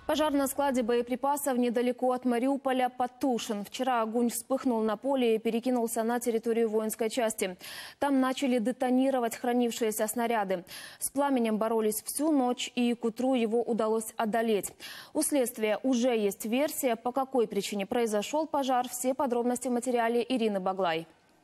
Пожар на складе боеприпасов недалеко от Мариуполя потушен. Вчера огонь вспыхнул на поле и перекинулся на территорию воинской части. Там начали детонировать хранившиеся снаряды. С пламенем боролись всю ночь, и к утру его удалось одолеть. У следствия уже есть версия, по какой причине произошел пожар. Все подробности в материале Ирины Баглай.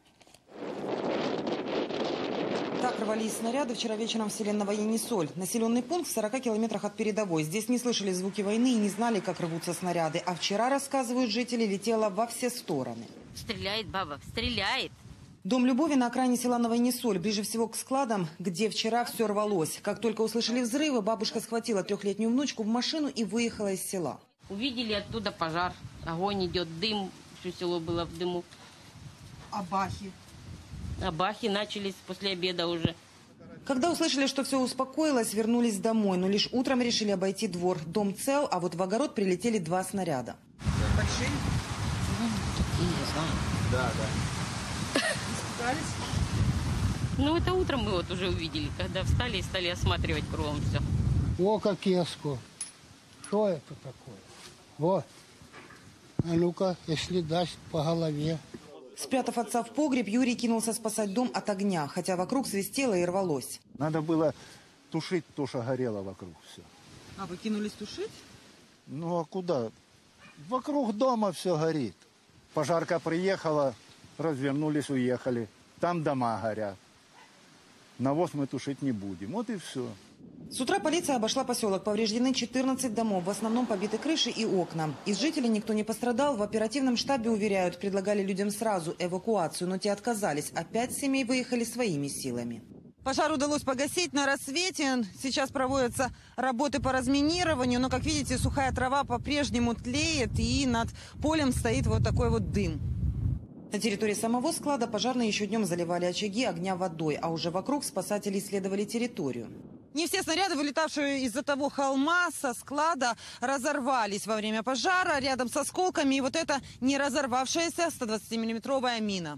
Так рвались снаряды вчера вечером в селе Новоенисоль. Населенный пункт в 40 километрах от передовой. Здесь не слышали звуки войны и не знали, как рвутся снаряды. А вчера, рассказывают жители, летело во все стороны. Стреляет баба, стреляет. Дом Любови на окраине села Новоенисоль, ближе всего к складам, где вчера все рвалось. Как только услышали взрывы, бабушка схватила трехлетнюю внучку в машину и выехала из села. Увидели оттуда пожар. Огонь идет, дым. Все село было в дыму. А бахи? А бахи начались после обеда уже. Когда услышали, что все успокоилось, вернулись домой. Но лишь утром решили обойти двор. Дом цел, а вот в огород прилетели 2 снаряда. Большие? Такие, я знаю. Да. Испугались? Ну, это утром мы вот уже увидели, когда встали и стали осматривать кругом все. О, кеску. Что это такое? Вот. А ну-ка, если даст по голове. Спрятав отца в погреб, Юрий кинулся спасать дом от огня, хотя вокруг свистело и рвалось. Надо было тушить то, что горело вокруг все. А вы кинулись тушить? Ну а куда? Вокруг дома все горит. Пожарка приехала, развернулись, уехали. Там дома горят. Навоз мы тушить не будем. Вот и все. С утра полиция обошла поселок. Повреждены 14 домов, в основном побиты крыши и окна. Из жителей никто не пострадал. В оперативном штабе уверяют, предлагали людям сразу эвакуацию, но те отказались. А 5 семей выехали своими силами. Пожар удалось погасить на рассвете. Сейчас проводятся работы по разминированию. Но, как видите, сухая трава по-прежнему тлеет, и над полем стоит вот такой вот дым. На территории самого склада пожарные еще днем заливали очаги огня водой, а уже вокруг спасатели исследовали территорию. Не все снаряды, вылетавшие из-за того холма со склада, разорвались во время пожара рядом с осколками. И вот это не разорвавшаяся 120-миллиметровая мина.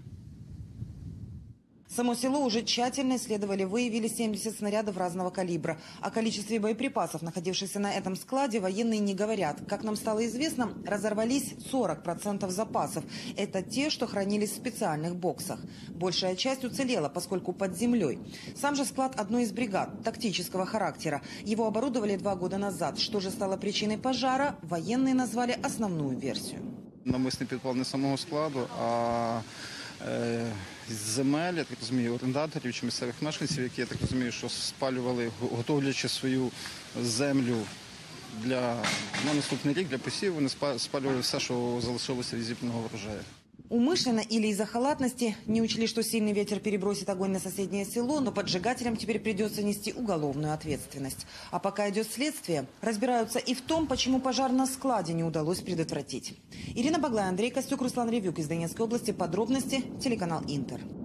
Само село уже тщательно исследовали, выявили 70 снарядов разного калибра. О количестве боеприпасов, находившихся на этом складе, военные не говорят. Как нам стало известно, разорвались 40% запасов. Это те, что хранились в специальных боксах. Большая часть уцелела, поскольку под землей. Сам же склад одной из бригад тактического характера. Его оборудовали 2 года назад. Что же стало причиной пожара, военные назвали основную версию. Навмисний підпал не самого складу, а земель, я так розумію, орендаторів чи місцевих мешканців, які, я так розумію, що спалювали, готовлячи свою землю на наступний рік, для посіву, вони спалювали все, що залишилося від зібраного врожаю. Умышленно или из-за халатности не учли, что сильный ветер перебросит огонь на соседнее село, но поджигателям теперь придется нести уголовную ответственность. А пока идет следствие, разбираются и в том, почему пожар на складе не удалось предотвратить. Ирина Баглай, Андрей Костюк, Руслан Ревюк из Донецкой области. Подробности телеканал Интер.